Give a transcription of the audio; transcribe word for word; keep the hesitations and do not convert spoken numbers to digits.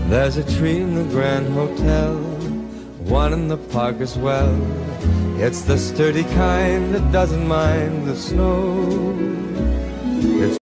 There's a tree in the Grand Hotel, one in the park as well. It's the sturdy kind that doesn't mind the snow. It's